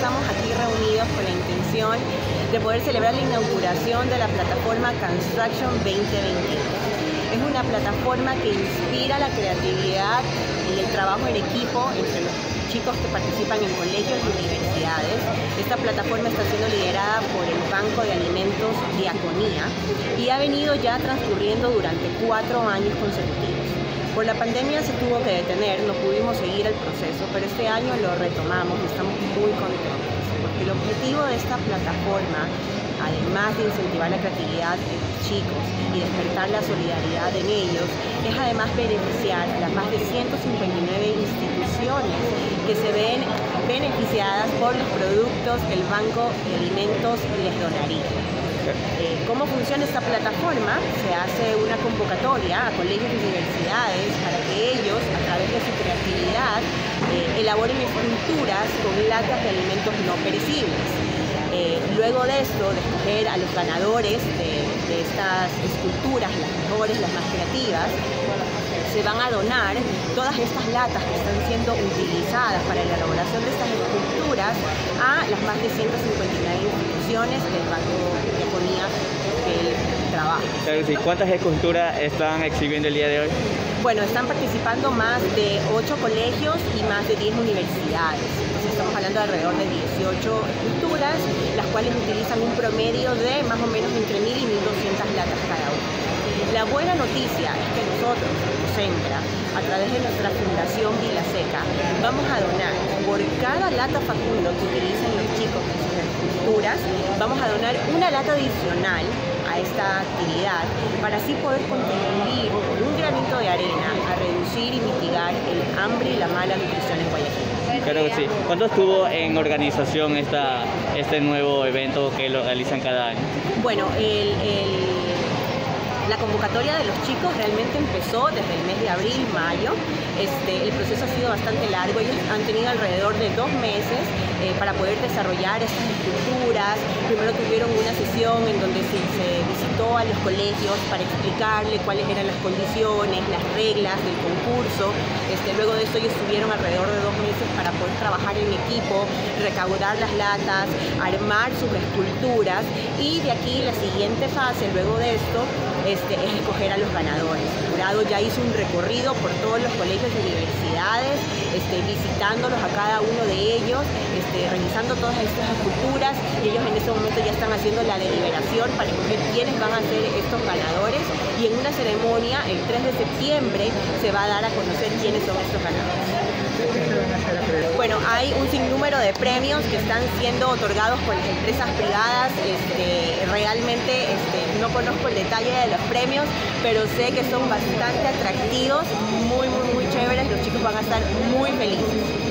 estamos aquí reunidos con la intención de poder celebrar la inauguración de la plataforma Construction 2021. Es una plataforma que inspira la creatividad y el trabajo en equipo entre los chicos que participan en colegios y universidades. Esta plataforma está siendo liderada por el Banco de Alimentos Diaconía y ha venido ya transcurriendo durante 4 años consecutivos. Por la pandemia se tuvo que detener, no pudimos seguir el proceso, pero este año lo retomamos y estamos muy contentos, porque el objetivo de esta plataforma, además de incentivar la creatividad en los chicos y despertar la solidaridad en ellos, es además beneficiar a las más de 159 instituciones que se ven beneficiadas por los productos que el Banco de Alimentos les donaría. ¿Cómo funciona esta plataforma? Se hace una convocatoria a colegios y universidades para que ellos, a través de su creatividad, elaboren esculturas con latas de alimentos no perecibles. Luego de esto, de escoger a los ganadores de estas esculturas, las mejores, las más creativas, se van a donar todas estas latas que están siendo utilizadas para la elaboración de estas esculturas a las más de 159 instituciones del Banco de Diaconía que él trabaja. Claro, sí. ¿Cuántas esculturas están exhibiendo el día de hoy? Bueno, están participando más de 8 colegios y más de 10 universidades. Entonces estamos hablando de alrededor de 18 esculturas, las cuales utilizan un promedio de más o menos entre 1.000 y 1.200 latas cada una. La buena noticia es que nosotros, como Centra, a través de nuestra Fundación Vilaseca, vamos a donar por cada lata Facundo que utilicen los chicos en sus esculturas, vamos a donar una lata adicional a esta actividad para así poder contribuir con un granito de arena a reducir y mitigar el hambre y la mala nutrición en Guayaquil. Claro que sí. ¿Cuánto estuvo en organización este nuevo evento que lo realizan cada año? Bueno, la convocatoria de los chicos realmente empezó desde el mes de abril, mayo. El proceso ha sido bastante largo. Ellos han tenido alrededor de 2 meses para poder desarrollar estas esculturas. Primero tuvieron una sesión en donde se visitó a los colegios para explicarle cuáles eran las condiciones, las reglas del concurso. Luego de eso ellos tuvieron alrededor de 2 meses para poder trabajar en equipo, recaudar las latas, armar sus esculturas, y de aquí la siguiente fase, luego de esto, es escoger a los ganadores. El jurado ya hizo un recorrido por todos los colegios y universidades, visitándolos a cada uno de ellos, revisando todas estas esculturas, y ellos en este momento ya están haciendo la deliberación para escoger quiénes van a ser estos ganadores, y en una ceremonia el 3 de septiembre se va a dar a conocer quiénes son estos ganadores. Bueno, hay un sinnúmero de premios que están siendo otorgados por las empresas privadas. Realmente no conozco el detalle de los premios, pero sé que son bastante atractivos, muy chéveres. Los chicos van a estar muy felices.